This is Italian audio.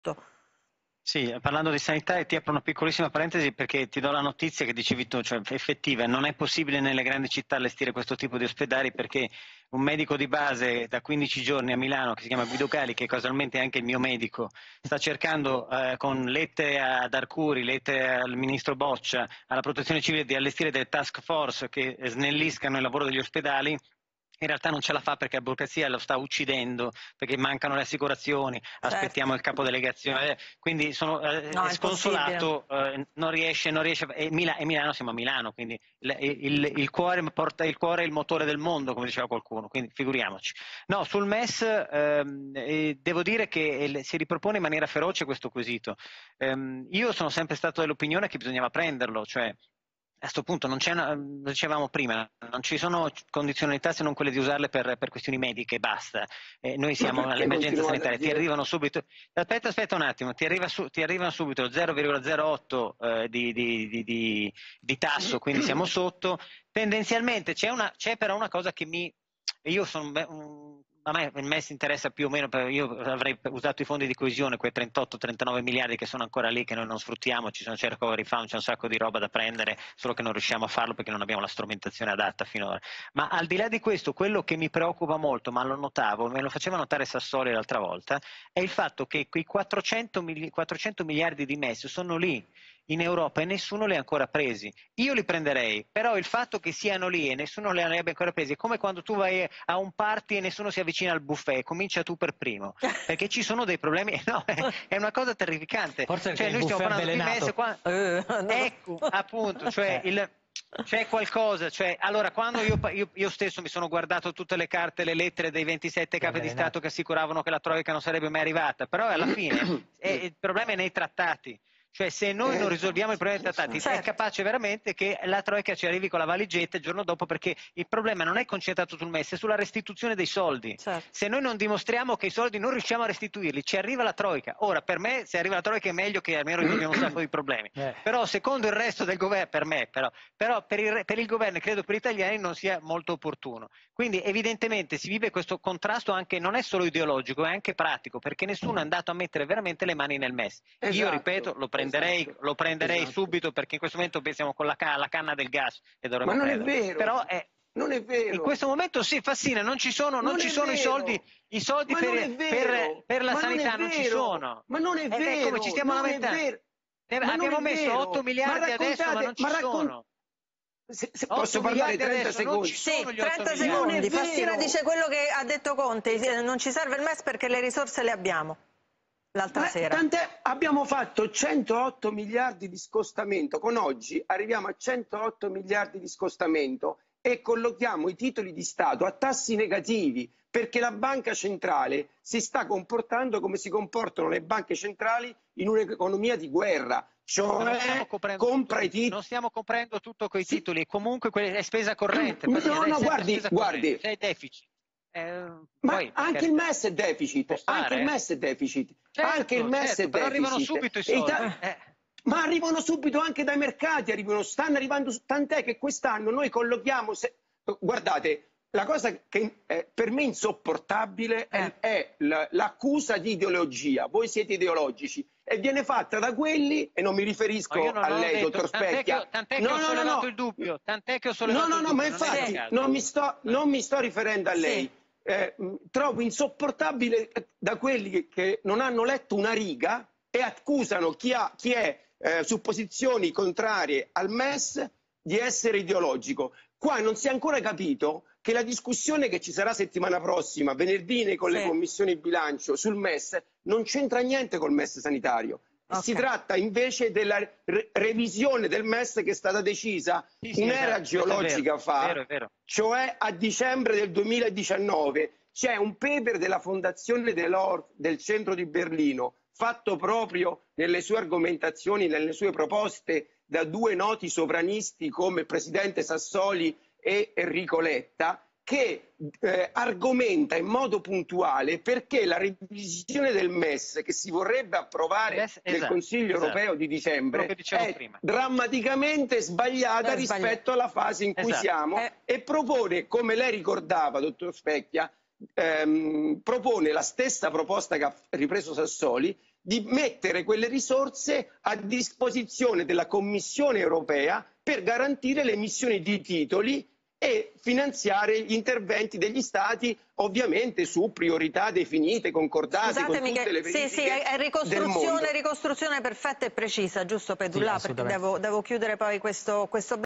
tutto. Sì, parlando di sanità, e ti apro una piccolissima parentesi perché ti do la notizia che dicevi tu, cioè effettiva, non è possibile nelle grandi città allestire questo tipo di ospedali perché un medico di base da 15 giorni a Milano, che si chiama Guido Cali, che casualmente è anche il mio medico, sta cercando con lettere ad Arcuri, lettere al ministro Boccia, alla Protezione Civile di allestire delle task force che snelliscano il lavoro degli ospedali. In realtà non ce la fa perché la burocrazia lo sta uccidendo, perché mancano le assicurazioni, aspettiamo Certo. il capo delegazione, quindi sono No, è impossibile. sconsolato, non riesce, e Milano siamo a Milano, quindi il cuore porta il cuore è il motore del mondo, come diceva qualcuno, quindi figuriamoci. No, sul MES devo dire che si ripropone in maniera feroce questo quesito. Io sono sempre stato dell'opinione che bisognava prenderlo, cioè a questo punto non c'è lo dicevamo prima, non ci sono condizionalità se non quelle di usarle per questioni mediche e basta. Noi Ma siamo perché all'emergenza continuate a sanitaria, ti dire? arrivano subito, aspetta un attimo, ti arrivano subito lo 0,08 di tasso, quindi siamo sotto. Tendenzialmente c'è però una cosa che io a me il MES interessa più o meno, io avrei usato i fondi di coesione, quei 38-39 miliardi che sono ancora lì, che noi non sfruttiamo, c'è il recovery fund, c'è un sacco di roba da prendere, solo che non riusciamo a farlo perché non abbiamo la strumentazione adatta finora. Ma al di là di questo, quello che mi preoccupa molto, ma lo notavo, me lo faceva notare Sassoli l'altra volta, è il fatto che quei 400 miliardi di MES sono lì in Europa e nessuno li ha ancora presi. Io li prenderei, però il fatto che siano lì e nessuno li abbia ancora presi è come quando tu vai a un party e nessuno si avvicina al buffet, comincia tu per primo, perché ci sono dei problemi, no, è una cosa terrificante. Forse Cioè, il noi stiamo buffet parlando di MES avvelenato. qua, ecco, appunto, cioè c'è qualcosa, cioè, allora quando io stesso mi sono guardato tutte le carte, le lettere dei 27 capi di Stato che assicuravano che la Troica non sarebbe mai arrivata, però alla fine il problema è nei trattati. Cioè se noi non risolviamo i problemi dei trattati è capace veramente che la Troica ci arrivi con la valigetta il giorno dopo, perché il problema non è concentrato sul MES, è sulla restituzione dei soldi. Certo. Se noi non dimostriamo che i soldi non riusciamo a restituirli, ci arriva la Troica. Ora, per me, se arriva la Troica è meglio, che almeno risolviamo un sacco di problemi. Però secondo il resto del governo, per me, però per il governo e credo per gli italiani non sia molto opportuno. Quindi evidentemente si vive questo contrasto anche, non è solo ideologico, è anche pratico, perché nessuno è andato a mettere veramente le mani nel MES. Io ripeto, lo prenderei subito, perché in questo momento pensiamo con la canna del gas e dovremmo Ma non è prendere. vero, Però non è vero. in questo momento sì, Fassina, non ci sono i soldi per la sanità, non ci sono. Ma non è vero, come ci stiamo lamentando? Abbiamo messo 8 miliardi adesso, ma non ci sono. Se posso parlare 30 secondi? Sì, 30 secondi. Fassina dice quello che ha detto Conte, non ci serve il MES perché le risorse le abbiamo. L'altra sera. Abbiamo fatto 108 miliardi di scostamento, con oggi arriviamo a 108 miliardi di scostamento e collochiamo i titoli di Stato a tassi negativi, perché la banca centrale si sta comportando come si comportano le banche centrali in un'economia di guerra, cioè compra i titoli. Non stiamo comprando tutto con i titoli, comunque è spesa corrente. No, guardi. C'è deficit. Ma anche il MES è deficit, anche il MES è deficit, anche il MES è deficit. Però arrivano subito i soldi. Ma arrivano subito anche dai mercati, stanno arrivando, tant'è che quest'anno noi collochiamo, guardate, la cosa che per me è insopportabile è l'accusa di ideologia. Voi siete ideologici e viene fatta da quelli, e non mi riferisco a lei, dottor Specchia. Tant'è che ho sollevato il dubbio. No, ma infatti non mi sto riferendo a lei. Trovo insopportabile da quelli che non hanno letto una riga e accusano chi è su posizioni contrarie al MES di essere ideologico. Qua non si è ancora capito che la discussione che ci sarà settimana prossima, venerdì, con le commissioni bilancio sul MES, non c'entra niente col MES sanitario. Si tratta invece della revisione del MES che è stata decisa un'era geologica fa, cioè a dicembre del 2019. C'è un paper della Fondazione Delors del centro di Berlino, fatto proprio nelle sue argomentazioni, nelle sue proposte da due noti sovranisti come il presidente Sassoli e Enrico Letta, che argomenta in modo puntuale perché la revisione del MES che si vorrebbe approvare nel Consiglio europeo di dicembre è drammaticamente sbagliata rispetto alla fase in cui siamo e propone, come lei ricordava, dottor Specchia, propone la stessa proposta che ha ripreso Sassoli, di mettere quelle risorse a disposizione della Commissione europea per garantire l'emissione di titoli e finanziare gli interventi degli Stati, ovviamente su priorità definite, concordate. Scusatemi, con tutte le verifiche sì, è ricostruzione perfetta e precisa, giusto Pedulla? Sì, perché devo chiudere poi questo